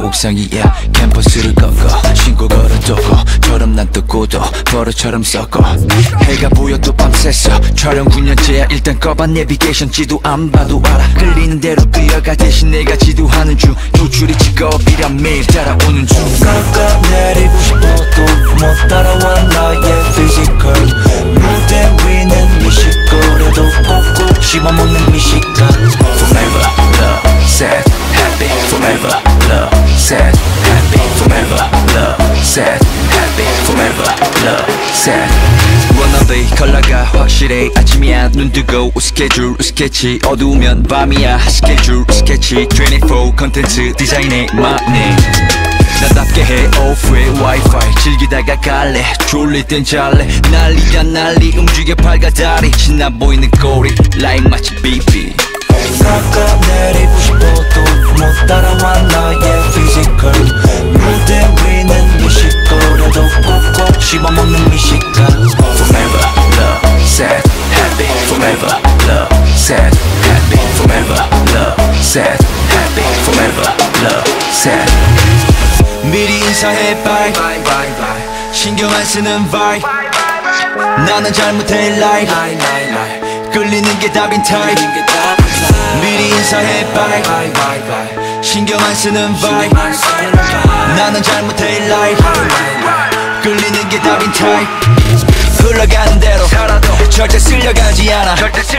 옥상 위에 캠퍼스를 걷고 신고 걸어두고 처럼 난 뜨고도 버릇처럼 썩고 해가 보여 또 밤새서 촬영 9년째야 일단 꺼봐 내비게이션 지도 안 봐도 알아 끌리는 대로 끌려가 대신 내가 지도하는 중 노출이 직업이란 매일 따라오는 중 깎아 내리고 싶어도 못 따라와 나의 피지컬 무대 위는 미식거려도 꼭꼭 씹어먹는 미식감 Forever love, sad, happy Forever love, sad, happy Forever love, sad, happy Forever love, sad wannabe 컬러가 확실해 아침이야 눈 뜨고 스케줄 스케치 어두우면 밤이야 스케줄 스케치 24 컨텐츠 디자인에 맞네 나답게 해 오프의 와이파이 즐기다가 갈래 졸릴 땐 잘래 난리야 난리 움직여 팔과 다리 신나 보이는 꼬리 라인 마치 비비 깎아 내리고 싶어도 못 따라와 나의 피지컬 무대 위는 미식거려도 꼭꼭 씹어먹는 미식감 Forever love, sad, happy Forever love, sad, happy Forever love, sad, happy Forever love, sad 미리 인사해 bye 신경 안 쓰는 vibe 나는 잘못해 like 끌리는 게 답인 type 미리 인사해 bye 신경 안 쓰는 vibe 나는 잘못해 like 끌리는 게 답인 type 흘러가는 대로 살아도 절대 쓸려가지 않아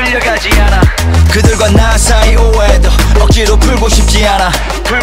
그들과 나 사이 오해도 억지로 풀고 싶지 않아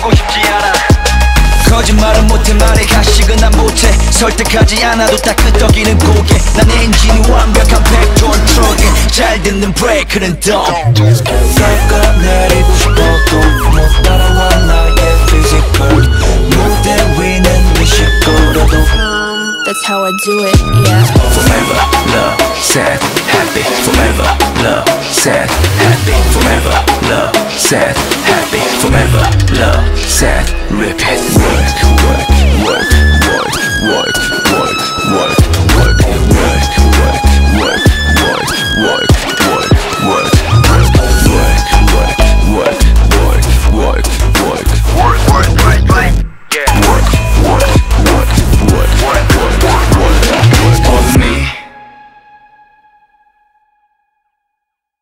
거짓말은 못해 말해 가식은 난 못해 설득하지 않아도 딱 끄덕이는 고개 난 엔진이 완벽한 100톤 트럭에 잘 듣는 브레이크는 덤 깎아 내리고 싶어도 못 따라와 나의 피지컬 무대 위는 미식거려도 That's how I do it, yeah. Forever love, sad, happy Forever love, sad, happy Forever love, sad, happy Forever love, sad Repeat work, work, work, work, work, work, work, work